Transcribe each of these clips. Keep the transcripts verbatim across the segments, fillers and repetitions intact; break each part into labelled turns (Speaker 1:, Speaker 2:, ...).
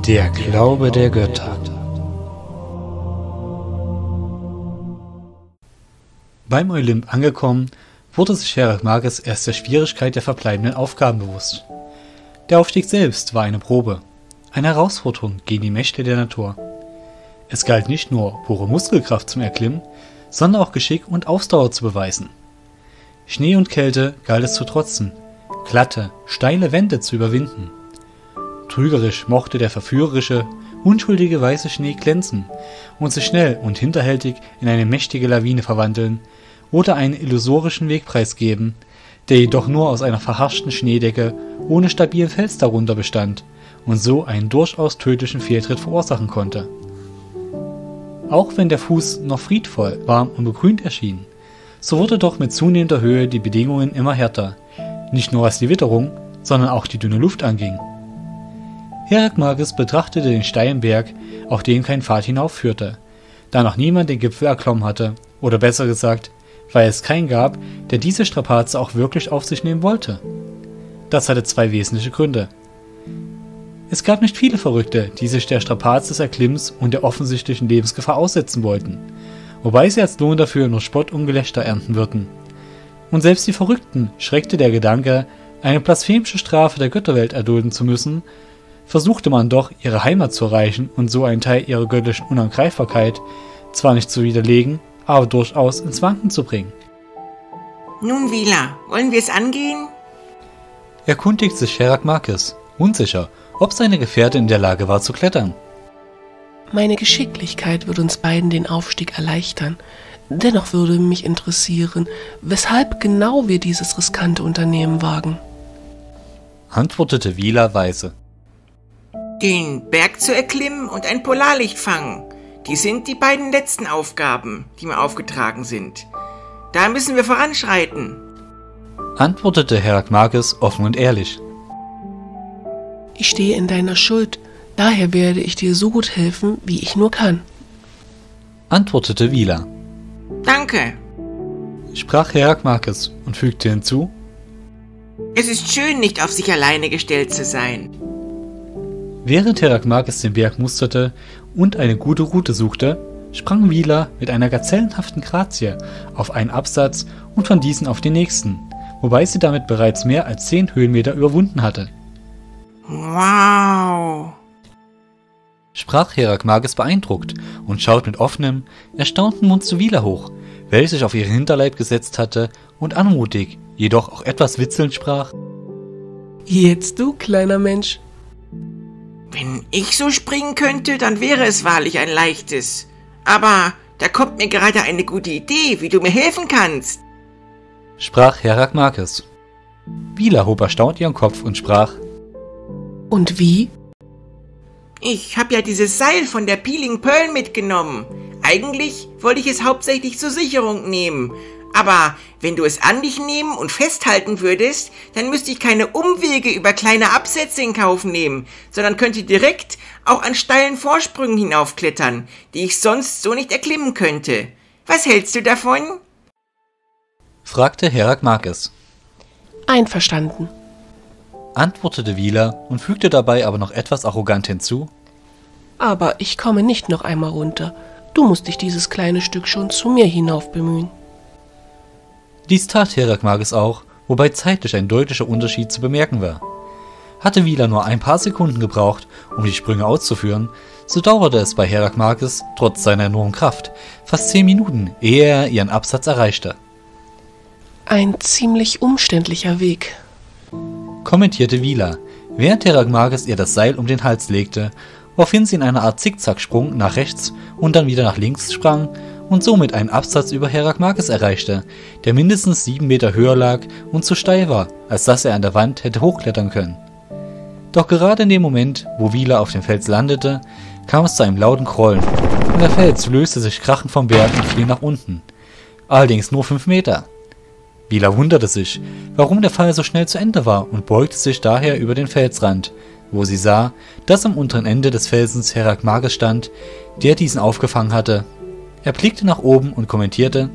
Speaker 1: Der Glaube der Götter. Beim Olymp angekommen, wurde sich Charakmages erst der Schwierigkeit der verbleibenden Aufgaben bewusst. Der Aufstieg selbst war eine Probe, eine Herausforderung gegen die Mächte der Natur. Es galt nicht nur, pure Muskelkraft zum Erklimmen, sondern auch Geschick und Ausdauer zu beweisen. Schnee und Kälte galt es zu trotzen, glatte, steile Wände zu überwinden. Trügerisch mochte der verführerische, unschuldige weiße Schnee glänzen und sich schnell und hinterhältig in eine mächtige Lawine verwandeln oder einen illusorischen Wegpreis geben, der jedoch nur aus einer verharschten Schneedecke ohne stabilen Fels darunter bestand und so einen durchaus tödlichen Fehltritt verursachen konnte. Auch wenn der Fuß noch friedvoll, warm und begrünt erschien, so wurde doch mit zunehmender Höhe die Bedingungen immer härter, nicht nur was die Witterung, sondern auch die dünne Luft anging. Charakmages betrachtete den steilen Berg, auf dem kein Pfad hinaufführte, da noch niemand den Gipfel erklommen hatte, oder besser gesagt, weil es keinen gab, der diese Strapaze auch wirklich auf sich nehmen wollte. Das hatte zwei wesentliche Gründe. Es gab nicht viele Verrückte, die sich der Strapaze des Erklimmens und der offensichtlichen Lebensgefahr aussetzen wollten, wobei sie als Lohn dafür nur Spott und Gelächter ernten würden. Und selbst die Verrückten schreckte der Gedanke, eine blasphemische Strafe der Götterwelt erdulden zu müssen, versuchte man doch, ihre Heimat zu erreichen und so einen Teil ihrer göttlichen Unangreifbarkeit zwar nicht zu widerlegen, aber durchaus ins Wanken zu bringen.
Speaker 2: Nun, Vila, wollen wir es angehen?
Speaker 1: Erkundigt sich Charakmages, unsicher, ob seine Gefährtin in der Lage war zu klettern.
Speaker 3: Meine Geschicklichkeit würde uns beiden den Aufstieg erleichtern. Dennoch würde mich interessieren, weshalb genau wir dieses riskante Unternehmen wagen.
Speaker 1: Antwortete Vila weise.
Speaker 2: Den Berg zu erklimmen und ein Polarlicht fangen. Die sind die beiden letzten Aufgaben, die mir aufgetragen sind. Da müssen wir voranschreiten.
Speaker 1: Antwortete Charakmages offen und ehrlich.
Speaker 3: Ich stehe in deiner Schuld, daher werde ich dir so gut helfen, wie ich nur kann.
Speaker 1: Antwortete Vila.
Speaker 2: Danke.
Speaker 1: Sprach Charakmages und fügte hinzu.
Speaker 2: Es ist schön, nicht auf sich alleine gestellt zu sein.
Speaker 1: Während Charakmages den Berg musterte und eine gute Route suchte, sprang Vila mit einer gazellenhaften Grazie auf einen Absatz und von diesem auf den nächsten, wobei sie damit bereits mehr als zehn Höhenmeter überwunden hatte.
Speaker 2: Wow!
Speaker 1: Sprach Charakmages beeindruckt und schaut mit offenem, erstaunten Mund zu Vila hoch, welche sich auf ihren Hinterleib gesetzt hatte und anmutig, jedoch auch etwas witzelnd sprach.
Speaker 3: Jetzt du, kleiner Mensch.
Speaker 2: Wenn ich so springen könnte, dann wäre es wahrlich ein leichtes. Aber da kommt mir gerade eine gute Idee, wie du mir helfen kannst.
Speaker 1: Sprach Charakmages. Vila hob erstaunt ihren Kopf und sprach.
Speaker 3: Und wie?
Speaker 2: Ich habe ja dieses Seil von der Peeling Pearl mitgenommen. Eigentlich wollte ich es hauptsächlich zur Sicherung nehmen. Aber wenn du es an dich nehmen und festhalten würdest, dann müsste ich keine Umwege über kleine Absätze in Kauf nehmen, sondern könnte direkt auch an steilen Vorsprüngen hinaufklettern, die ich sonst so nicht erklimmen könnte. Was hältst du davon?
Speaker 1: Fragte Charakmages.
Speaker 3: Einverstanden.
Speaker 1: Antwortete Vila und fügte dabei aber noch etwas arrogant hinzu.
Speaker 3: Aber ich komme nicht noch einmal runter. Du musst dich dieses kleine Stück schon zu mir hinauf bemühen.
Speaker 1: Dies tat Charakmages auch, wobei zeitlich ein deutlicher Unterschied zu bemerken war. Hatte Vila nur ein paar Sekunden gebraucht, um die Sprünge auszuführen, so dauerte es bei Charakmages, trotz seiner enormen Kraft, fast zehn Minuten, ehe er ihren Absatz erreichte.
Speaker 3: Ein ziemlich umständlicher Weg,
Speaker 1: kommentierte Vila, während Charakmages ihr das Seil um den Hals legte, woraufhin sie in einer Art Zickzacksprung nach rechts und dann wieder nach links sprang und somit einen Absatz über Charakmages erreichte, der mindestens sieben Meter höher lag und zu steil war, als dass er an der Wand hätte hochklettern können. Doch gerade in dem Moment, wo Vila auf dem Fels landete, kam es zu einem lauten Grollen und der Fels löste sich krachend vom Berg und fiel nach unten. Allerdings nur fünf Meter. Vila wunderte sich, warum der Fall so schnell zu Ende war und beugte sich daher über den Felsrand, wo sie sah, dass am unteren Ende des Felsens Charakmages stand, der diesen aufgefangen hatte. Er blickte nach oben und kommentierte: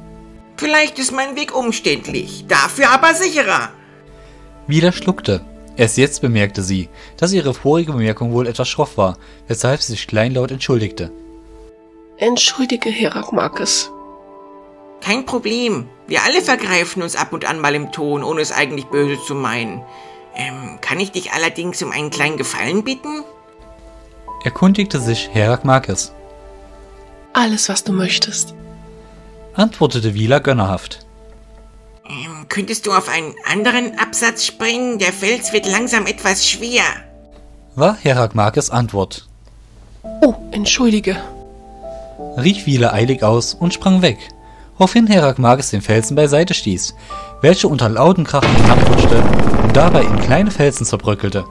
Speaker 2: Vielleicht ist mein Weg umständlich, dafür aber sicherer.
Speaker 1: Vila schluckte. Erst jetzt bemerkte sie, dass ihre vorige Bemerkung wohl etwas schroff war, weshalb sie sich kleinlaut entschuldigte.
Speaker 3: Entschuldige, Herakmakes.
Speaker 2: Kein Problem. Wir alle vergreifen uns ab und an mal im Ton, ohne es eigentlich böse zu meinen. Ähm, kann ich dich allerdings um einen kleinen Gefallen bitten?
Speaker 1: Erkundigte sich Herakmakes.
Speaker 3: Alles, was du möchtest,
Speaker 1: Antwortete Vila gönnerhaft.
Speaker 2: Ähm, könntest du auf einen anderen Absatz springen? Der Fels wird langsam etwas schwer.
Speaker 1: War Herakmakes Antwort.
Speaker 3: Oh, entschuldige,
Speaker 1: Rief Vila eilig aus und sprang weg, woraufhin Herakmakes den Felsen beiseite stieß, welcher unter lauten Krachen hinabrutschte und dabei in kleine Felsen zerbröckelte.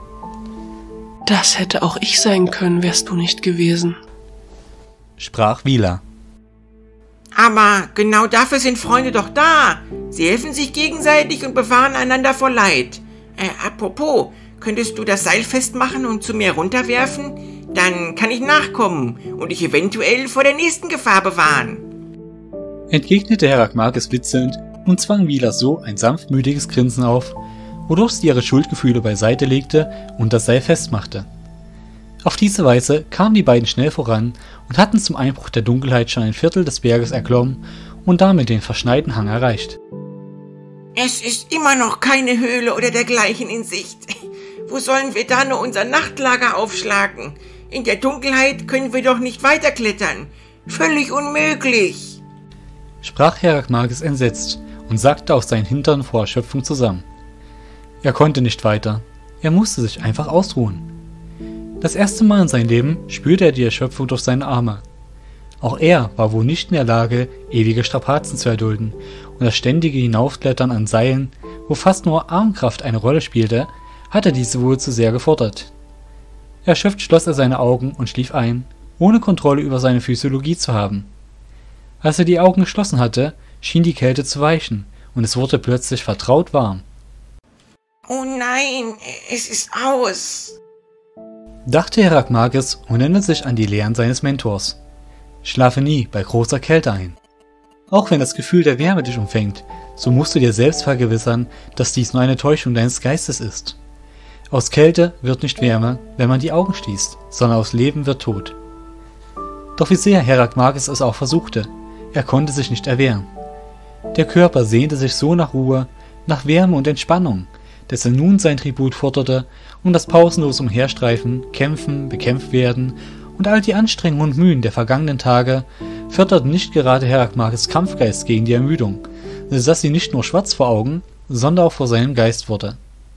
Speaker 3: Das hätte auch ich sein können, wärst du nicht gewesen.
Speaker 1: Sprach Vila.
Speaker 2: Aber genau dafür sind Freunde doch da. Sie helfen sich gegenseitig und bewahren einander vor Leid. Äh, apropos, könntest du das Seil festmachen und zu mir runterwerfen? Dann kann ich nachkommen und dich eventuell vor der nächsten Gefahr bewahren.
Speaker 1: Entgegnete Herakmakes witzelnd und zwang Vila so ein sanftmütiges Grinsen auf, wodurch sie ihre Schuldgefühle beiseite legte und das Seil festmachte. Auf diese Weise kamen die beiden schnell voran und hatten zum Einbruch der Dunkelheit schon ein Viertel des Berges erklommen und damit den verschneiten Hang erreicht.
Speaker 2: Es ist immer noch keine Höhle oder dergleichen in Sicht. Wo sollen wir da nur unser Nachtlager aufschlagen? In der Dunkelheit können wir doch nicht weiterklettern. Völlig unmöglich.
Speaker 1: Sprach Herakmakes entsetzt und sackte auf seinen Hintern vor Erschöpfung zusammen. Er konnte nicht weiter. Er musste sich einfach ausruhen. Das erste Mal in seinem Leben spürte er die Erschöpfung durch seine Arme. Auch er war wohl nicht in der Lage, ewige Strapazen zu erdulden, und das ständige Hinaufklettern an Seilen, wo fast nur Armkraft eine Rolle spielte, hatte diese wohl zu sehr gefordert. Erschöpft schloss er seine Augen und schlief ein, ohne Kontrolle über seine Physiologie zu haben. Als er die Augen geschlossen hatte, schien die Kälte zu weichen, und es wurde plötzlich vertraut warm.
Speaker 2: Oh nein, es ist aus.
Speaker 1: Dachte Herakmakes und erinnerte sich an die Lehren seines Mentors. Schlafe nie bei großer Kälte ein. Auch wenn das Gefühl der Wärme dich umfängt, so musst du dir selbst vergewissern, dass dies nur eine Täuschung deines Geistes ist. Aus Kälte wird nicht Wärme, wenn man die Augen schließt, sondern aus Leben wird Tod. Doch wie sehr Herakmakes es auch versuchte, er konnte sich nicht erwehren. Der Körper sehnte sich so nach Ruhe, nach Wärme und Entspannung, dass er nun sein Tribut forderte und das pausenlos Umherstreifen, Kämpfen, bekämpft werden und all die Anstrengungen und Mühen der vergangenen Tage förderten nicht gerade Herakmakes Kampfgeist gegen die Ermüdung, sodass sie nicht nur schwarz vor Augen, sondern auch vor seinem Geist wurde.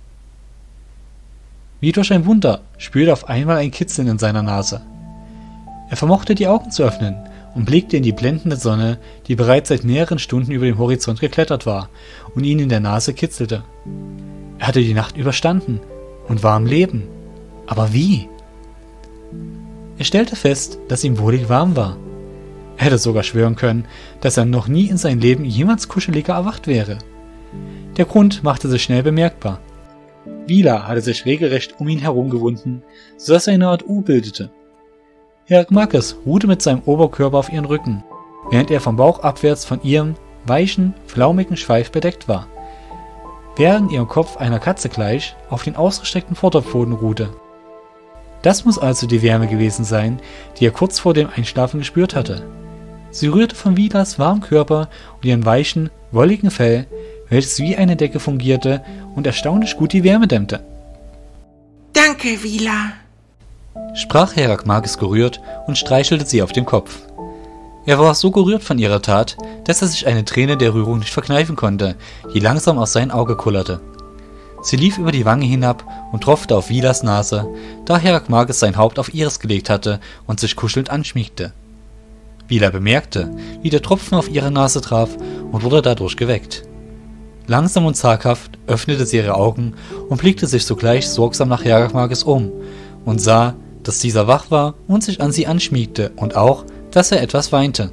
Speaker 1: Wie durch ein Wunder spürte er auf einmal ein Kitzeln in seiner Nase. Er vermochte die Augen zu öffnen und blickte in die blendende Sonne, die bereits seit mehreren Stunden über dem Horizont geklettert war und ihn in der Nase kitzelte. Er hatte die Nacht überstanden und war am Leben. Aber wie? Er stellte fest, dass ihm wohlig warm war. Er hätte sogar schwören können, dass er noch nie in seinem Leben jemals kuscheliger erwacht wäre. Der Grund machte sich schnell bemerkbar. Vila hatte sich regelrecht um ihn herumgewunden, sodass er eine Art U bildete. Herakmakes ruhte mit seinem Oberkörper auf ihren Rücken, während er vom Bauch abwärts von ihrem weichen, flaumigen Schweif bedeckt war, während ihr Kopf einer Katze gleich auf den ausgestreckten Vorderpfoten ruhte. Das muss also die Wärme gewesen sein, die er kurz vor dem Einschlafen gespürt hatte. Sie rührte von Vilas warmem Körper und ihren weichen, wolligen Fell, welches wie eine Decke fungierte und erstaunlich gut die Wärme dämmte.
Speaker 2: Danke, Vila,
Speaker 1: Sprach Herakmakes gerührt und streichelte sie auf den Kopf. Er war so gerührt von ihrer Tat, dass er sich eine Träne der Rührung nicht verkneifen konnte, die langsam aus seinem Auge kullerte. Sie lief über die Wange hinab und tropfte auf Vilas Nase, da Herakmakes sein Haupt auf ihres gelegt hatte und sich kuschelnd anschmiegte. Vila bemerkte, wie der Tropfen auf ihre Nase traf und wurde dadurch geweckt. Langsam und zaghaft öffnete sie ihre Augen und blickte sich sogleich sorgsam nach Herakmakes um und sah, dass dieser wach war und sich an sie anschmiegte und auch, dass er etwas weinte.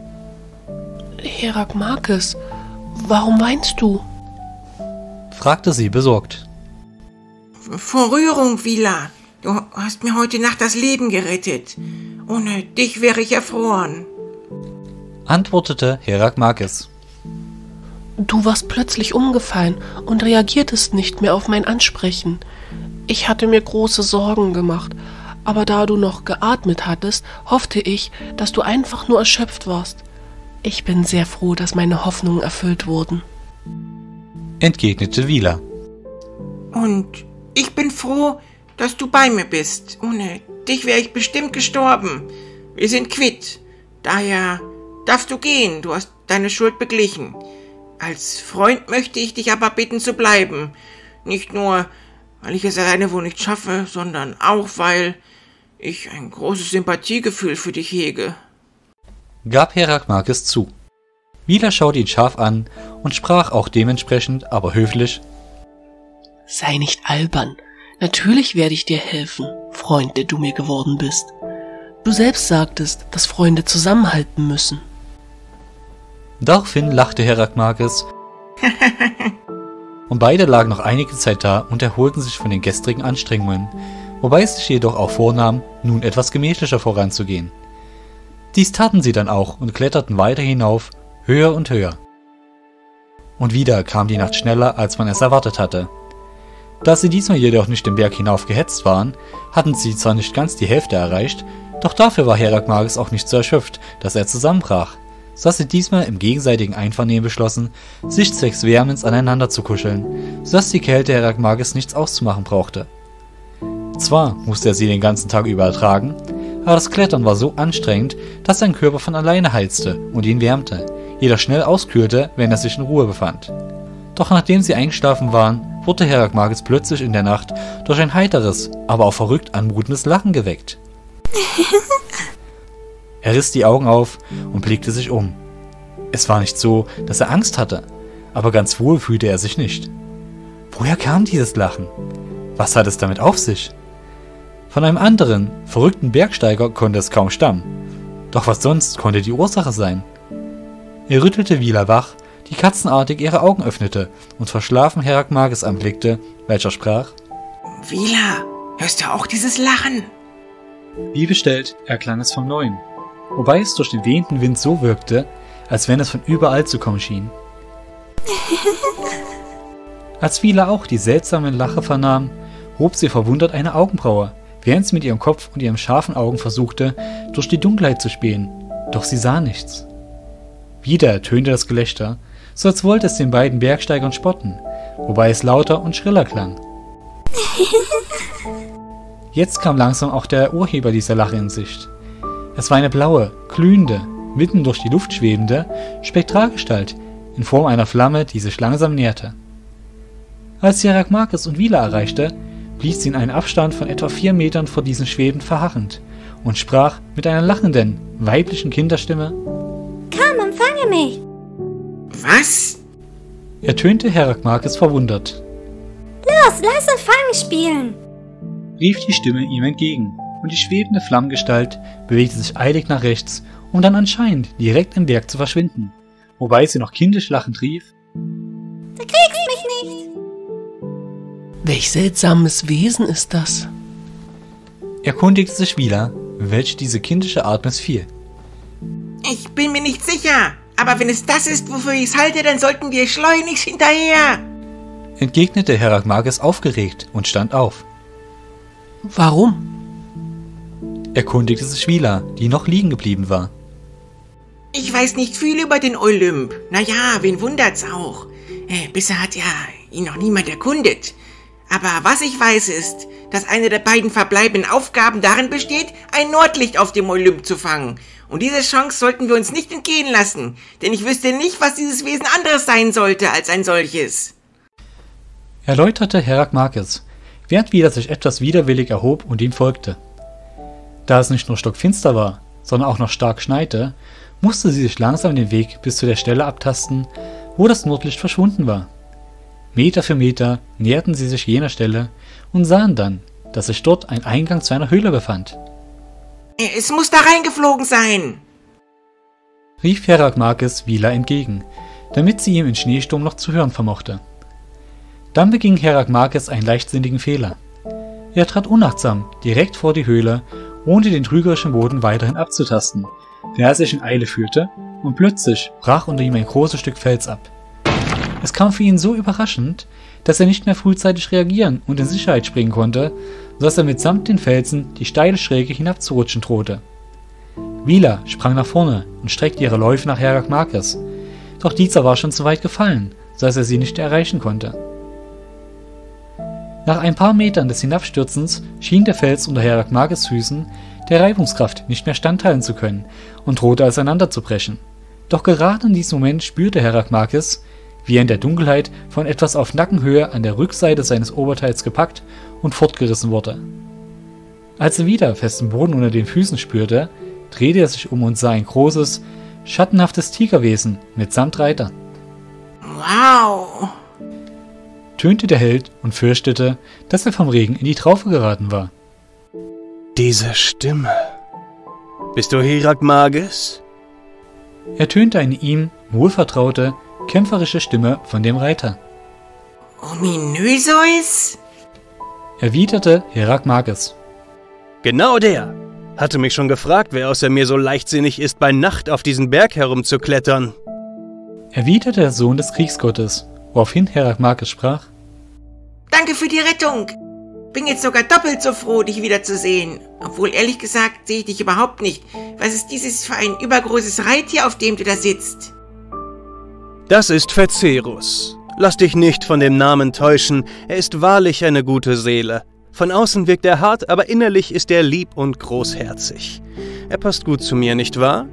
Speaker 3: Herakmakes, warum weinst du?
Speaker 1: Fragte sie besorgt.
Speaker 2: Vor Rührung, Vila. Du hast mir heute Nacht das Leben gerettet. Ohne dich wäre ich erfroren.
Speaker 1: Antwortete Herakmakes.
Speaker 3: Du warst plötzlich umgefallen und reagiertest nicht mehr auf mein Ansprechen. Ich hatte mir große Sorgen gemacht, aber da du noch geatmet hattest, hoffte ich, dass du einfach nur erschöpft warst. Ich bin sehr froh, dass meine Hoffnungen erfüllt wurden,
Speaker 1: entgegnete Wila.
Speaker 2: Und ich bin froh, dass du bei mir bist. Ohne dich wäre ich bestimmt gestorben. Wir sind quitt. Daher darfst du gehen. Du hast deine Schuld beglichen. Als Freund möchte ich dich aber bitten zu bleiben. Nicht nur, weil ich es alleine wohl nicht schaffe, sondern auch, weil ich ein großes Sympathiegefühl für dich hege,
Speaker 1: gab Herakmakis zu. Wila schaute ihn scharf an und sprach auch dementsprechend, aber höflich:
Speaker 3: Sei nicht albern. Natürlich werde ich dir helfen, Freund, der du mir geworden bist. Du selbst sagtest, dass Freunde zusammenhalten müssen.
Speaker 1: Daraufhin lachte Herakmakis und beide lagen noch einige Zeit da und erholten sich von den gestrigen Anstrengungen, wobei es sich jedoch auch vornahm, nun etwas gemächlicher voranzugehen. Dies taten sie dann auch und kletterten weiter hinauf, höher und höher. Und wieder kam die Nacht schneller, als man es erwartet hatte. Da sie diesmal jedoch nicht den Berg hinauf gehetzt waren, hatten sie zwar nicht ganz die Hälfte erreicht, doch dafür war Herakmakis auch nicht so erschöpft, dass er zusammenbrach, sodass sie diesmal im gegenseitigen Einvernehmen beschlossen, sich zwecks Wärmens aneinander zu kuscheln, sodass die Kälte Herakmakis nichts auszumachen brauchte. Zwar musste er sie den ganzen Tag über ertragen, aber das Klettern war so anstrengend, dass sein Körper von alleine heizte und ihn wärmte, jedoch schnell auskühlte, wenn er sich in Ruhe befand. Doch nachdem sie eingeschlafen waren, wurde Herakmakis plötzlich in der Nacht durch ein heiteres, aber auch verrückt anmutendes Lachen geweckt. Er riss die Augen auf und blickte sich um. Es war nicht so, dass er Angst hatte, aber ganz wohl fühlte er sich nicht. Woher kam dieses Lachen? Was hat es damit auf sich? Von einem anderen, verrückten Bergsteiger konnte es kaum stammen. Doch was sonst konnte die Ursache sein? Er rüttelte Wila wach, die katzenartig ihre Augen öffnete und verschlafen Herakmakis anblickte, welcher sprach:
Speaker 2: Wila, hörst du auch dieses Lachen?
Speaker 1: Wie bestellt erklang es vom Neuen, wobei es durch den wehenden Wind so wirkte, als wenn es von überall zu kommen schien. Als Wila auch die seltsame Lache vernahm, hob sie verwundert eine Augenbraue, während sie mit ihrem Kopf und ihren scharfen Augen versuchte, durch die Dunkelheit zu spähen, doch sie sah nichts. Wieder ertönte das Gelächter, so als wollte es den beiden Bergsteigern spotten, wobei es lauter und schriller klang. Jetzt kam langsam auch der Urheber dieser Lache in Sicht. Es war eine blaue, glühende, mitten durch die Luft schwebende Spektralgestalt in Form einer Flamme, die sich langsam näherte. Als sie Herakmakis und Wila erreichte, blieb sie in einen Abstand von etwa vier Metern vor diesen schwebend verharrend und sprach mit einer lachenden, weiblichen Kinderstimme:
Speaker 4: Komm, empfange mich!
Speaker 2: Was?
Speaker 1: Ertönte Herakmakis verwundert.
Speaker 4: Los, lass uns Fangen spielen!
Speaker 1: Rief die Stimme ihm entgegen, und die schwebende Flammengestalt bewegte sich eilig nach rechts, um dann anscheinend direkt im Berg zu verschwinden, wobei sie noch kindisch lachend rief:
Speaker 4: Du kriegst mich nicht!
Speaker 3: Welch seltsames Wesen ist das?
Speaker 1: Erkundigte sich Wila, welche diese kindische Art missfiel.
Speaker 2: Ich bin mir nicht sicher, aber wenn es das ist, wofür ich es halte, dann sollten wir schleunigst hinterher,
Speaker 1: entgegnete Herakmakis aufgeregt und stand auf.
Speaker 3: Warum?
Speaker 1: Erkundigte sich Wila, die noch liegen geblieben war.
Speaker 2: Ich weiß nicht viel über den Olymp. Naja, wen wundert's auch? Äh, bisher hat ja ihn noch niemand erkundet. Aber was ich weiß ist, dass eine der beiden verbleibenden Aufgaben darin besteht, ein Nordlicht auf dem Olymp zu fangen. Und diese Chance sollten wir uns nicht entgehen lassen, denn ich wüsste nicht, was dieses Wesen anderes sein sollte als ein solches,
Speaker 1: erläuterte Herakmakis, während Wila sich etwas widerwillig erhob und ihm folgte. Da es nicht nur stockfinster war, sondern auch noch stark schneite, musste sie sich langsam den Weg bis zu der Stelle abtasten, wo das Nordlicht verschwunden war. Meter für Meter näherten sie sich jener Stelle und sahen dann, dass sich dort ein Eingang zu einer Höhle befand.
Speaker 2: Es muss da reingeflogen sein,
Speaker 1: rief Herakmakis Wila entgegen, damit sie ihm in Schneesturm noch zu hören vermochte. Dann beging Herakmakis einen leichtsinnigen Fehler. Er trat unachtsam direkt vor die Höhle, ohne den trügerischen Boden weiterhin abzutasten, der er sich in Eile führte, und plötzlich brach unter ihm ein großes Stück Fels ab. Es kam für ihn so überraschend, dass er nicht mehr frühzeitig reagieren und in Sicherheit springen konnte, sodass er mitsamt den Felsen die steile Schräge hinabzurutschen drohte. Vila sprang nach vorne und streckte ihre Läufe nach Herak Marquez, doch dieser war schon zu weit gefallen, sodass er sie nicht erreichen konnte. Nach ein paar Metern des Hinabstürzens schien der Fels unter Herak Marquez' Füßen der Reibungskraft nicht mehr standhalten zu können und drohte auseinanderzubrechen. Doch gerade in diesem Moment spürte Herak Marquez, wie er in der Dunkelheit von etwas auf Nackenhöhe an der Rückseite seines Oberteils gepackt und fortgerissen wurde. Als er wieder festen Boden unter den Füßen spürte, drehte er sich um und sah ein großes, schattenhaftes Tigerwesen mitsamt Reiter.
Speaker 2: Wow!
Speaker 1: Tönte der Held und fürchtete, dass er vom Regen in die Traufe geraten war.
Speaker 5: Diese Stimme. Bist du Herak Marquez?
Speaker 1: Ertönte eine ihm wohlvertraute, kämpferische Stimme von dem Reiter.
Speaker 2: Ominöseus?
Speaker 1: Erwiderte Herak Marquez.
Speaker 5: Genau der! Hatte mich schon gefragt, wer außer mir so leichtsinnig ist, bei Nacht auf diesen Berg herumzuklettern.
Speaker 1: Erwiderte der Sohn des Kriegsgottes, woraufhin Herak Marquez sprach.
Speaker 2: Danke für die Rettung. Bin jetzt sogar doppelt so froh, dich wiederzusehen. Obwohl, ehrlich gesagt, sehe ich dich überhaupt nicht. Was ist dieses für ein übergroßes Reittier, auf dem du da sitzt?
Speaker 5: Das ist Phacerus. Lass dich nicht von dem Namen täuschen. Er ist wahrlich eine gute Seele. Von außen wirkt er hart, aber innerlich ist er lieb und großherzig. Er passt gut zu mir, nicht wahr?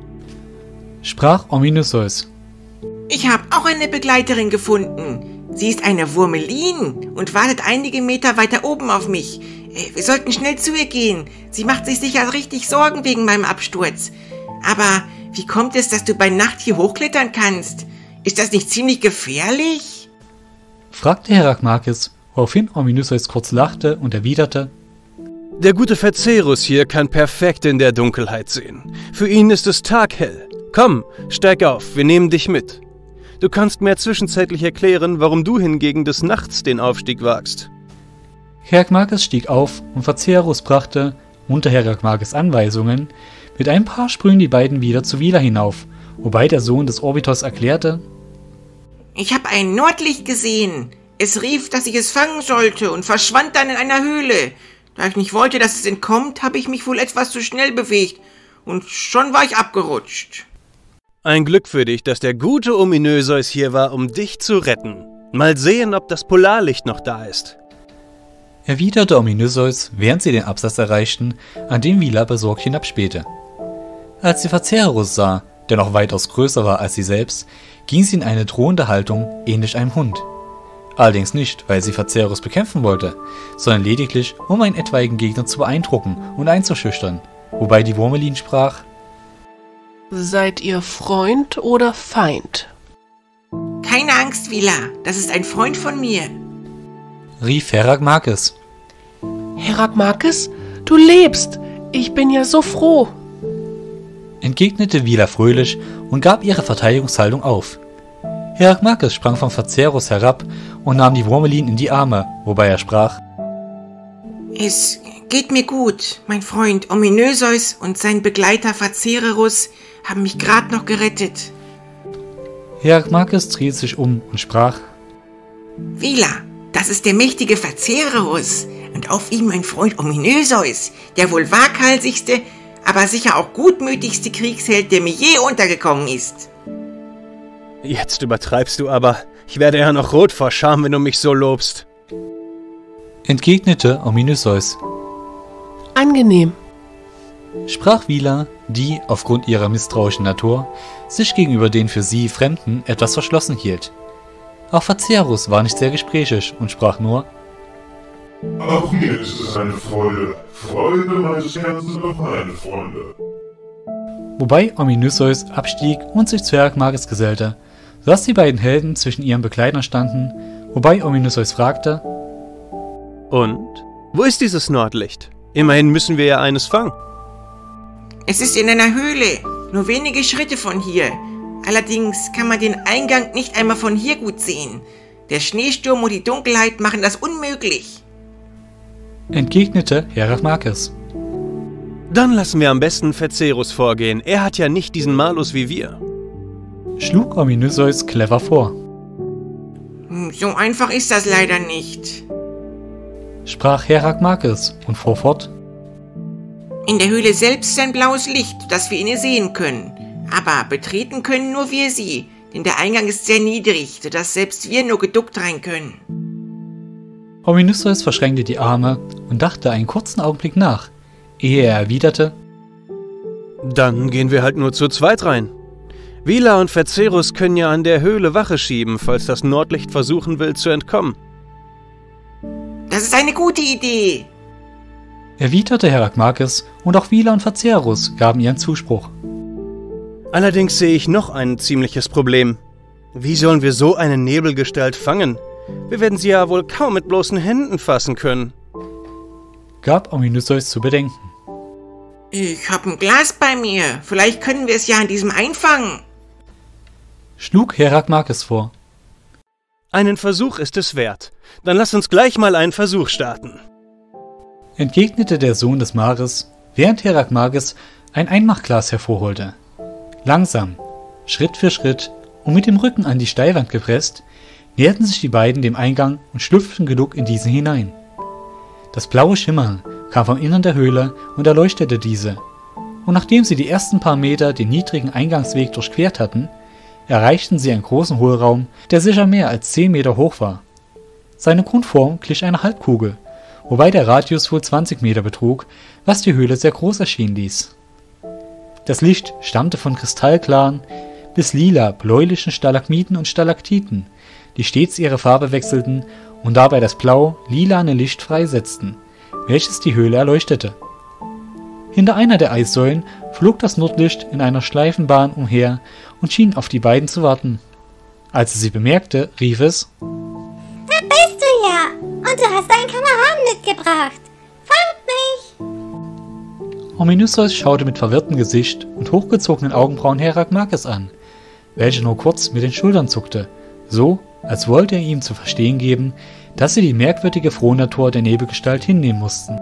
Speaker 1: Sprach Ominöseus.
Speaker 2: Ich habe auch eine Begleiterin gefunden. Sie ist eine Wurmelin und wartet einige Meter weiter oben auf mich. Wir sollten schnell zu ihr gehen. Sie macht sich sicher richtig Sorgen wegen meinem Absturz. Aber wie kommt es, dass du bei Nacht hier hochklettern kannst? Ist das nicht ziemlich gefährlich?
Speaker 1: Fragte Herak Marquez, woraufhin Ominöseus kurz lachte und erwiderte.
Speaker 5: Der gute Phacerus hier kann perfekt in der Dunkelheit sehen. Für ihn ist es taghell. Komm, steig auf, wir nehmen dich mit. Du kannst mir zwischenzeitlich erklären, warum du hingegen des Nachts den Aufstieg wagst.
Speaker 1: Herak Marquez stieg auf und Phacerus brachte, unter Herak Marquez' Anweisungen, mit ein paar Sprüngen die beiden wieder zu Vila hinauf, wobei der Sohn des Orbitos erklärte:
Speaker 2: Ich habe ein Nordlicht gesehen. Es rief, dass ich es fangen sollte und verschwand dann in einer Höhle. Da ich nicht wollte, dass es entkommt, habe ich mich wohl etwas zu schnell bewegt und schon war ich abgerutscht.
Speaker 5: Ein Glück für dich, dass der gute Ominöseus hier war, um dich zu retten. Mal sehen, ob das Polarlicht noch da ist.
Speaker 1: Erwiderte Ominöseus, während sie den Absatz erreichten, an dem Vila besorgt hinabspähte. Als sie Phacerus sah, der noch weitaus größer war als sie selbst, ging sie in eine drohende Haltung, ähnlich einem Hund. Allerdings nicht, weil sie Phacerus bekämpfen wollte, sondern lediglich, um einen etwaigen Gegner zu beeindrucken und einzuschüchtern, wobei die Wurmelin sprach:
Speaker 3: Seid ihr Freund oder Feind?
Speaker 2: Keine Angst, Vila, das ist ein Freund von mir.
Speaker 1: Rief Herak Marquez.
Speaker 3: Herak Marquez, du lebst! Ich bin ja so froh!
Speaker 1: Entgegnete Vila fröhlich und gab ihre Verteidigungshaltung auf. Herak Marquez sprang von Phacerus herab und nahm die Wurmelin in die Arme, wobei er sprach:
Speaker 2: Es geht mir gut. Mein Freund Ominöseus und sein Begleiter Phacerus haben mich gerade noch gerettet.
Speaker 1: Herak Marquez drehte sich um und sprach:
Speaker 2: Vila, das ist der mächtige Phacerus und auf ihm mein Freund Ominöseus, der wohl waghalsigste, aber sicher auch gutmütigste Kriegsheld, der mir je untergekommen ist.
Speaker 5: Jetzt übertreibst du aber. Ich werde ja noch rot vor Scham, wenn du mich so lobst.
Speaker 1: Entgegnete Ominöseus.
Speaker 3: Angenehm.
Speaker 1: Sprach Vila, die, aufgrund ihrer misstrauischen Natur, sich gegenüber den für sie Fremden etwas verschlossen hielt. Auch Phacerus war nicht sehr gesprächig und sprach nur:
Speaker 6: Auch mir ist es eine Freude. Freude meines Herzens sind auch meine Freunde.
Speaker 1: Wobei Ominöseus abstieg und sich zu Herak Marquez gesellte, sodass die beiden Helden zwischen ihren Begleitern standen, wobei Ominöseus fragte:
Speaker 5: Und? Wo ist dieses Nordlicht? Immerhin müssen wir ja eines fangen.
Speaker 2: Es ist in einer Höhle, nur wenige Schritte von hier. Allerdings kann man den Eingang nicht einmal von hier gut sehen. Der Schneesturm und die Dunkelheit machen das unmöglich.
Speaker 1: Entgegnete Herak Marquez.
Speaker 5: Dann lassen wir am besten Phacerus vorgehen. Er hat ja nicht diesen Malus wie wir.
Speaker 1: Schlug Ominöseus clever vor.
Speaker 2: So einfach ist das leider nicht,
Speaker 1: sprach Herakmakes und fuhr fort.
Speaker 2: In der Höhle selbst ist ein blaues Licht, das wir in ihr sehen können. Aber betreten können nur wir sie, denn der Eingang ist sehr niedrig, sodass selbst wir nur geduckt rein können.
Speaker 1: Ominusseus verschränkte die Arme und dachte einen kurzen Augenblick nach, ehe er erwiderte:
Speaker 5: Dann gehen wir halt nur zu zweit rein. Vila und Vercerus können ja an der Höhle Wache schieben, falls das Nordlicht versuchen will zu entkommen.
Speaker 2: Das ist eine gute Idee,
Speaker 1: erwiderte Herakmakes, und auch Vila und Vercerus gaben ihren Zuspruch.
Speaker 5: Allerdings sehe ich noch ein ziemliches Problem. Wie sollen wir so eine Nebelgestalt fangen? Wir werden sie ja wohl kaum mit bloßen Händen fassen können,
Speaker 1: gab Ominusseus zu bedenken.
Speaker 2: Ich habe ein Glas bei mir. Vielleicht können wir es ja an diesem einfangen,
Speaker 1: schlug Herakmakes vor.
Speaker 5: Einen Versuch ist es wert. Dann lass uns gleich mal einen Versuch starten,
Speaker 1: entgegnete der Sohn des Mares, während Herakmakes ein Einmachglas hervorholte. Langsam, Schritt für Schritt und mit dem Rücken an die Steilwand gepresst, näherten sich die beiden dem Eingang und schlüpften genug in diesen hinein. Das blaue Schimmern kam vom Innern der Höhle und erleuchtete diese, und nachdem sie die ersten paar Meter den niedrigen Eingangsweg durchquert hatten, erreichten sie einen großen Hohlraum, der sicher mehr als zehn Meter hoch war. Seine Grundform glich einer Halbkugel, wobei der Radius wohl zwanzig Meter betrug, was die Höhle sehr groß erscheinen ließ. Das Licht stammte von kristallklaren bis lila-bläulichen Stalagmiten und Stalaktiten, die stets ihre Farbe wechselten und dabei das blau-lilane Licht freisetzten, welches die Höhle erleuchtete. Hinter einer der Eissäulen flog das Nordlicht in einer Schleifenbahn umher und schien auf die beiden zu warten. Als es sie bemerkte, rief es:
Speaker 4: Da bist du ja! Und du hast einen Kameraden mitgebracht! Fangt mich!
Speaker 1: Ominusseus schaute mit verwirrtem Gesicht und hochgezogenen Augenbrauen Herakmakes an, welcher nur kurz mit den Schultern zuckte, so als wollte er ihm zu verstehen geben, dass sie die merkwürdige Frohnatur der Nebelgestalt hinnehmen mussten.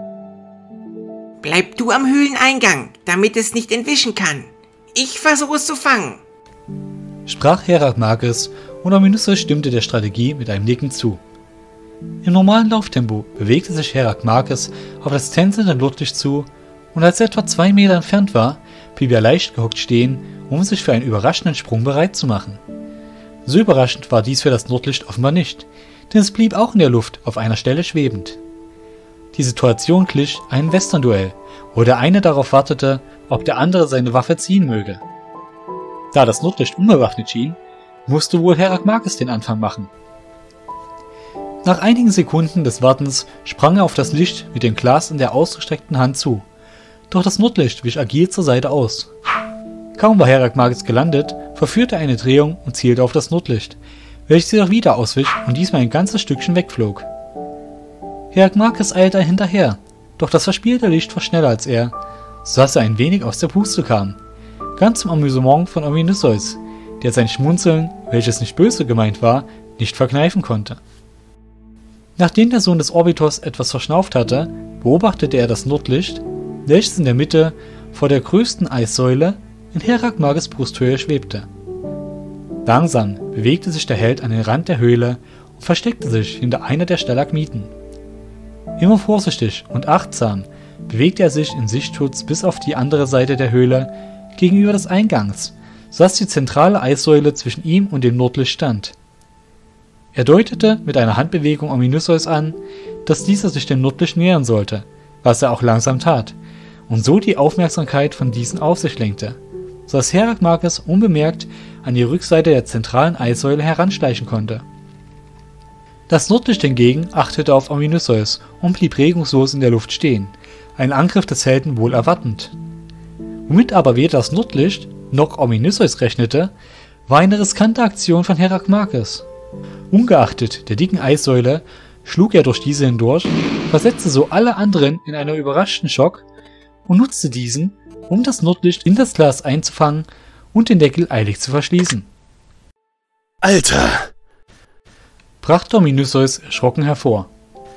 Speaker 2: Bleib du am Höhleneingang, damit es nicht entwischen kann. Ich versuche es zu fangen,
Speaker 1: sprach Herakmakes, und Ominusseus stimmte der Strategie mit einem Nicken zu. Im normalen Lauftempo bewegte sich Herakmakes auf das tänzelnde Nordlicht zu, und als er etwa zwei Meter entfernt war, blieb er leicht gehockt stehen, um sich für einen überraschenden Sprung bereit zu machen. So überraschend war dies für das Nordlicht offenbar nicht, denn es blieb auch in der Luft auf einer Stelle schwebend. Die Situation glich einem Western-Duell, wo der eine darauf wartete, ob der andere seine Waffe ziehen möge. Da das Nordlicht unbewaffnet schien, musste wohl Herakmakes den Anfang machen. Nach einigen Sekunden des Wartens sprang er auf das Licht mit dem Glas in der ausgestreckten Hand zu, doch das Nordlicht wich agil zur Seite aus. Kaum war Herakmakes gelandet, verführte er eine Drehung und zielte auf das Nordlicht, welches jedoch wieder auswich und diesmal ein ganzes Stückchen wegflog. Herakmakes eilte hinterher, doch das verspielte Licht war schneller als er, so dass er ein wenig aus der Puste kam, ganz zum Amüsement von Ominusseus, der sein Schmunzeln, welches nicht böse gemeint war, nicht verkneifen konnte. Nachdem der Sohn des Orbitos etwas verschnauft hatte, beobachtete er das Nordlicht, welches in der Mitte vor der größten Eissäule in Herakmakes Brusthöhe schwebte. Langsam bewegte sich der Held an den Rand der Höhle und versteckte sich hinter einer der Stalagmiten. Immer vorsichtig und achtsam bewegte er sich in Sichtschutz bis auf die andere Seite der Höhle gegenüber des Eingangs, sodass die zentrale Eissäule zwischen ihm und dem Nordlicht stand. Er deutete mit einer Handbewegung Ominusseus an, dass dieser sich dem Nordlicht nähern sollte, was er auch langsam tat, und so die Aufmerksamkeit von diesen auf sich lenkte, sodass Herakmakes unbemerkt an die Rückseite der zentralen Eissäule heranschleichen konnte. Das Nordlicht hingegen achtete auf Ominusseus und blieb regungslos in der Luft stehen, einen Angriff des Helden wohl erwartend. Womit aber weder das Nordlicht noch Ominusseus rechnete, war eine riskante Aktion von Herakmakes. Ungeachtet der dicken Eissäule schlug er durch diese hindurch, versetzte so alle anderen in einen überraschten Schock und nutzte diesen, um das Nordlicht in das Glas einzufangen und den Deckel eilig zu verschließen.
Speaker 5: Alter!
Speaker 1: Brachte Ominusseus erschrocken hervor.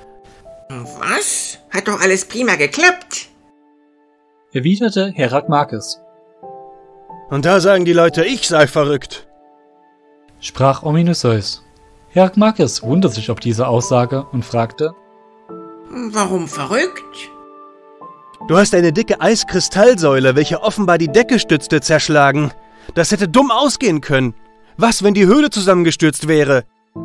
Speaker 2: Was? Hat doch alles prima geklappt,
Speaker 1: erwiderte Herakmakes.
Speaker 5: Und da sagen die Leute, ich sei verrückt,
Speaker 1: sprach Ominusseus. Herakmakis wundert sich ob diese Aussage und fragte:
Speaker 2: Warum verrückt?
Speaker 5: Du hast eine dicke Eiskristallsäule, welche offenbar die Decke stützte, zerschlagen. Das hätte dumm ausgehen können. Was, wenn die Höhle zusammengestürzt wäre?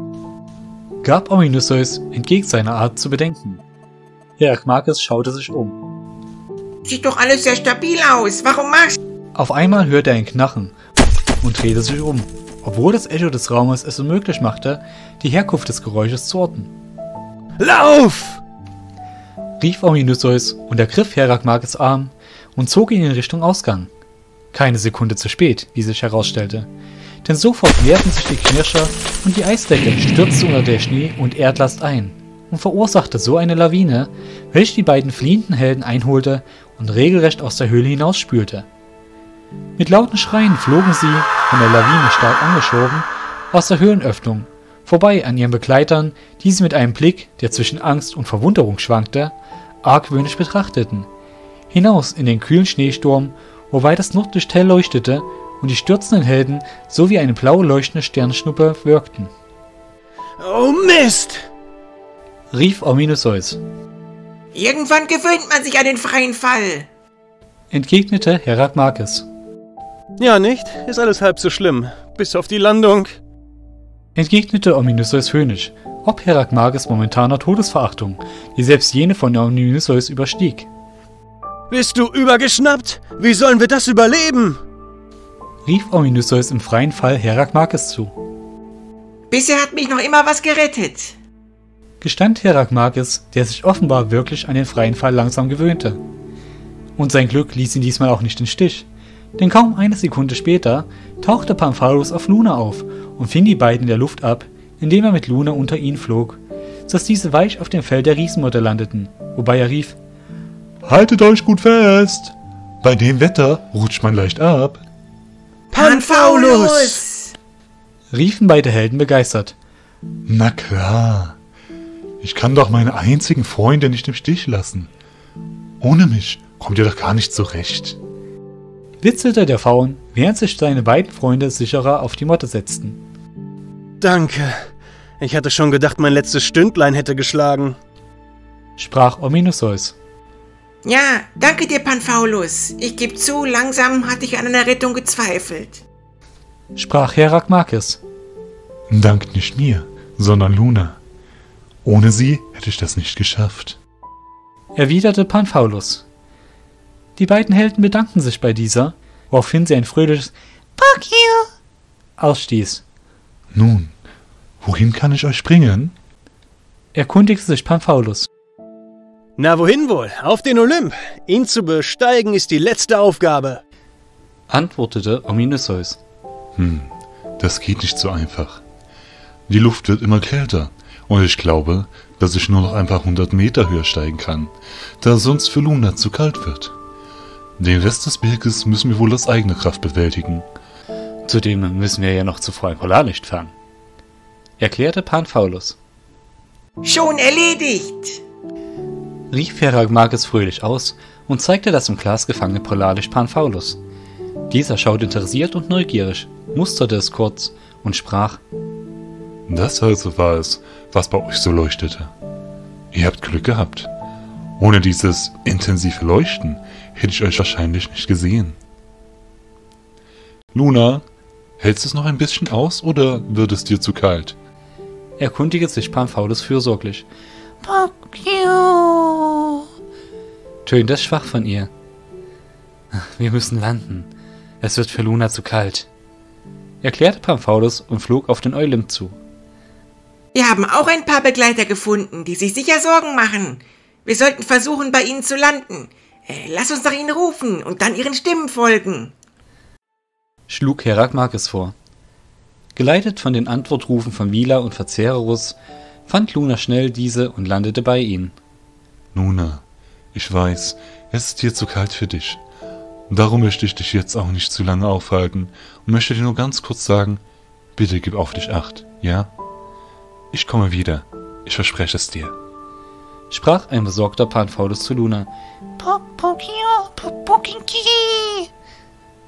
Speaker 1: Gab Ominusseus entgegen seiner Art zu bedenken. Herakmakis schaute sich um.
Speaker 2: Sieht doch alles sehr stabil aus. Warum machst du?
Speaker 1: Auf einmal hörte er ein Knacken und drehte sich um, obwohl das Echo des Raumes es unmöglich machte, die Herkunft des Geräusches zu orten.
Speaker 5: Lauf!
Speaker 1: Rief Ominusseus und ergriff Herakmakis Arm und zog ihn in Richtung Ausgang. Keine Sekunde zu spät, wie sich herausstellte, denn sofort näherten sich die Knirscher und die Eisdecke stürzte unter der Schnee- und Erdlast ein und verursachte so eine Lawine, welche die beiden fliehenden Helden einholte und regelrecht aus der Höhle hinausspülte. Mit lauten Schreien flogen sie, von der Lawine stark angeschoben, aus der Höhlenöffnung, vorbei an ihren Begleitern, die sie mit einem Blick, der zwischen Angst und Verwunderung schwankte, argwöhnisch betrachteten, hinaus in den kühlen Schneesturm, wobei das Nordlicht hell leuchtete und die stürzenden Helden so wie eine blau leuchtende Sternschnuppe wirkten.
Speaker 5: Oh Mist!
Speaker 1: Rief Ominusseus.
Speaker 2: Irgendwann gewöhnt man sich an den freien Fall.
Speaker 1: Entgegnete Herakmakis.
Speaker 5: Ja, nicht? Ist alles halb so schlimm. Bis auf die Landung.
Speaker 1: Entgegnete Ominusseus höhnisch, ob Herakmakis momentaner Todesverachtung, die selbst jene von Ominusseus überstieg.
Speaker 5: Bist du übergeschnappt? Wie sollen wir das überleben?
Speaker 1: Rief Ominusseus im freien Fall Herakmakis zu.
Speaker 2: Bisher hat mich noch immer was gerettet.
Speaker 1: Gestand Herakmakis, der sich offenbar wirklich an den freien Fall langsam gewöhnte. Und sein Glück ließ ihn diesmal auch nicht im Stich, denn kaum eine Sekunde später tauchte Pamphilus auf Luna auf und fing die beiden in der Luft ab, indem er mit Luna unter ihnen flog, sodass diese weich auf dem Fell der Riesenmutter landeten, wobei er rief:
Speaker 6: Haltet euch gut fest! Bei dem Wetter rutscht man leicht ab.
Speaker 2: Pamphilus!
Speaker 1: Riefen beide Helden begeistert.
Speaker 6: Na klar. Ich kann doch meine einzigen Freunde nicht im Stich lassen. Ohne mich kommt ihr doch gar nicht zurecht.
Speaker 1: Witzelte der Faun, während sich seine beiden Freunde sicherer auf die Motte setzten.
Speaker 5: Danke. Ich hatte schon gedacht, mein letztes Stündlein hätte geschlagen.
Speaker 1: Sprach Ominusseus.
Speaker 2: Ja, danke dir, Pamphilus. Ich gebe zu, langsam hatte ich an einer Rettung gezweifelt.
Speaker 1: Sprach Herakmakis.
Speaker 6: Dankt nicht mir, sondern Luna. Ohne sie hätte ich das nicht geschafft.
Speaker 1: Erwiderte Pamphilus. Die beiden Helden bedankten sich bei dieser, woraufhin sie ein fröhliches "Fuck you" ausstieß.
Speaker 6: Nun, wohin kann ich euch bringen?
Speaker 1: Erkundigte sich Pamphilus.
Speaker 5: Na, wohin wohl? Auf den Olymp. Ihn zu besteigen ist die letzte Aufgabe.
Speaker 1: Antwortete Ominusseus.
Speaker 6: Hm, das geht nicht so einfach. Die Luft wird immer kälter und ich glaube, dass ich nur noch ein paar hundert Meter höher steigen kann, da sonst für Luna zu kalt wird. Den Rest des Berges müssen wir wohl aus eigener Kraft bewältigen.
Speaker 1: Zudem müssen wir ja noch zuvor ein Polarlicht fangen, erklärte Pamphilus.
Speaker 2: Schon erledigt!
Speaker 1: Rief Herakmakis fröhlich aus und zeigte das im Glas gefangene Polarlicht Pamphilus. Dieser schaute interessiert und neugierig, musterte es kurz und sprach:
Speaker 6: Das also war es, was bei euch so leuchtete. Ihr habt Glück gehabt. Ohne dieses intensive Leuchten hätte ich euch wahrscheinlich nicht gesehen. Luna, hältst du es noch ein bisschen aus oder wird es dir zu kalt?
Speaker 1: Erkundigte sich Pamphilus fürsorglich. Fuck you! Tönte es schwach von ihr. Wir müssen landen. Es wird für Luna zu kalt, erklärte Pamphilus und flog auf den Olymp zu.
Speaker 2: Wir haben auch ein paar Begleiter gefunden, die sich sicher Sorgen machen. Wir sollten versuchen, bei ihnen zu landen. Äh, lass uns nach ihnen rufen und dann ihren Stimmen folgen.
Speaker 1: Schlug Herakmakis vor. Geleitet von den Antwortrufen von Vila und Vercererus, fand Luna schnell diese und landete bei ihnen.
Speaker 6: Luna, ich weiß, es ist hier zu kalt für dich. Darum möchte ich dich jetzt auch nicht zu lange aufhalten und möchte dir nur ganz kurz sagen, bitte gib auf dich acht, ja? Ich komme wieder, ich verspreche es dir.
Speaker 1: Sprach ein besorgter Pamphilus zu Luna.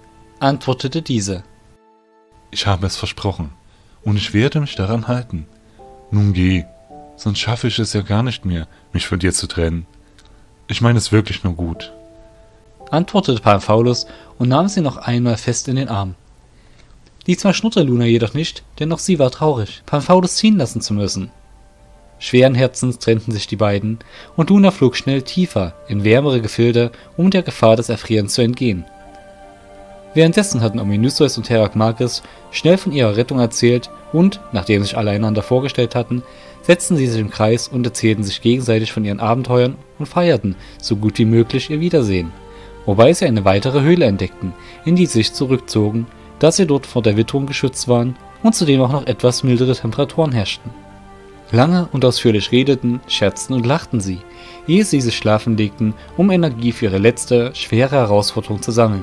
Speaker 1: Antwortete diese.
Speaker 6: Ich habe es versprochen und ich werde mich daran halten. Nun geh, sonst schaffe ich es ja gar nicht mehr, mich von dir zu trennen. Ich meine es wirklich nur gut,
Speaker 1: antwortete Pamphilus und nahm sie noch einmal fest in den Arm. Diesmal schnurrte Luna jedoch nicht, denn auch sie war traurig, Pamphilus ziehen lassen zu müssen. Schweren Herzens trennten sich die beiden, und Luna flog schnell tiefer in wärmere Gefilde, um der Gefahr des Erfrierens zu entgehen. Währenddessen hatten Omniscius und Herakmakis schnell von ihrer Rettung erzählt und, nachdem sich alle einander vorgestellt hatten, setzten sie sich im Kreis und erzählten sich gegenseitig von ihren Abenteuern und feierten, so gut wie möglich, ihr Wiedersehen, wobei sie eine weitere Höhle entdeckten, in die sie sich zurückzogen, da sie dort vor der Witterung geschützt waren und zudem auch noch etwas mildere Temperaturen herrschten. Lange und ausführlich redeten, scherzten und lachten sie, ehe sie sich schlafen legten, um Energie für ihre letzte, schwere Herausforderung zu sammeln.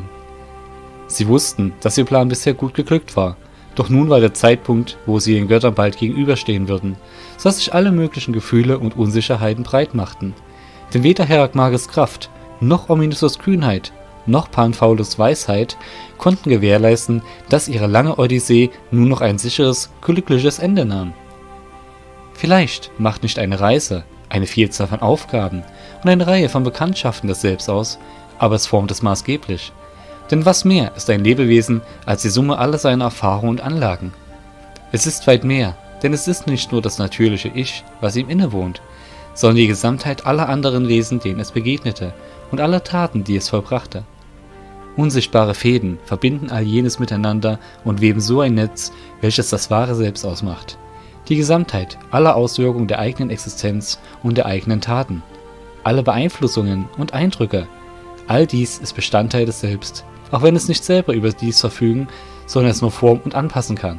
Speaker 1: Sie wussten, dass ihr Plan bisher gut geglückt war, doch nun war der Zeitpunkt, wo sie den Göttern bald gegenüberstehen würden, so dass sich alle möglichen Gefühle und Unsicherheiten breit machten. Denn weder Herakmakis Kraft, noch Omniscius Kühnheit, noch Pamphilus Weisheit konnten gewährleisten, dass ihre lange Odyssee nun noch ein sicheres, glückliches Ende nahm. Vielleicht macht nicht eine Reise, eine Vielzahl von Aufgaben und eine Reihe von Bekanntschaften das Selbst aus, aber es formt es maßgeblich. Denn was mehr ist ein Lebewesen als die Summe aller seiner Erfahrungen und Anlagen? Es ist weit mehr, denn es ist nicht nur das natürliche Ich, was ihm innewohnt, sondern die Gesamtheit aller anderen Wesen, denen es begegnete, und aller Taten, die es vollbrachte. Unsichtbare Fäden verbinden all jenes miteinander und weben so ein Netz, welches das wahre Selbst ausmacht. Die Gesamtheit aller Auswirkungen der eigenen Existenz und der eigenen Taten, alle Beeinflussungen und Eindrücke, all dies ist Bestandteil des Selbst, auch wenn es nicht selber über dies verfügen, sondern es nur formen und anpassen kann.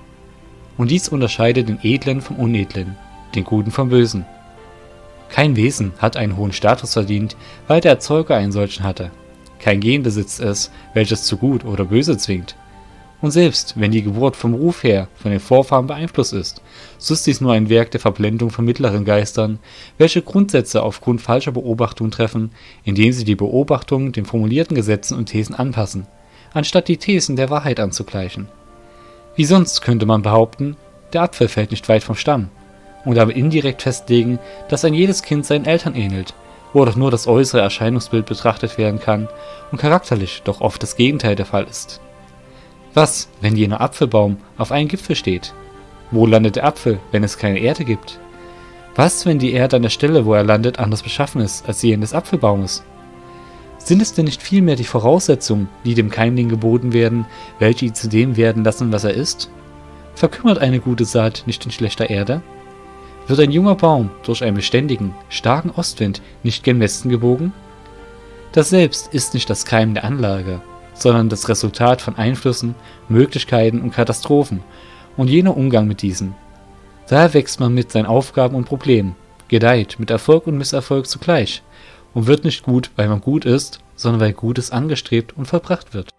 Speaker 1: Und dies unterscheidet den Edlen vom Unedlen, den Guten vom Bösen. Kein Wesen hat einen hohen Status verdient, weil der Erzeuger einen solchen hatte. Kein Gen besitzt es, welches zu Gut oder Böse zwingt. Und selbst wenn die Geburt vom Ruf her von den Vorfahren beeinflusst ist, so ist dies nur ein Werk der Verblendung von mittleren Geistern, welche Grundsätze aufgrund falscher Beobachtungen treffen, indem sie die Beobachtungen den formulierten Gesetzen und Thesen anpassen, anstatt die Thesen der Wahrheit anzugleichen. Wie sonst könnte man behaupten, der Apfel fällt nicht weit vom Stamm, und damit indirekt festlegen, dass ein jedes Kind seinen Eltern ähnelt, wo doch nur das äußere Erscheinungsbild betrachtet werden kann und charakterlich doch oft das Gegenteil der Fall ist. Was, wenn jener Apfelbaum auf einem Gipfel steht? Wo landet der Apfel, wenn es keine Erde gibt? Was, wenn die Erde an der Stelle, wo er landet, anders beschaffen ist als die des Apfelbaumes? Sind es denn nicht vielmehr die Voraussetzungen, die dem Keimling geboten werden, welche ihn zu dem werden lassen, was er ist? Verkümmert eine gute Saat nicht in schlechter Erde? Wird ein junger Baum durch einen beständigen, starken Ostwind nicht gen Westen gebogen? Das Selbst ist nicht das Keim der Anlage, sondern das Resultat von Einflüssen, Möglichkeiten und Katastrophen und jener Umgang mit diesen. Daher wächst man mit seinen Aufgaben und Problemen, gedeiht mit Erfolg und Misserfolg zugleich und wird nicht gut, weil man gut ist, sondern weil Gutes angestrebt und vollbracht wird.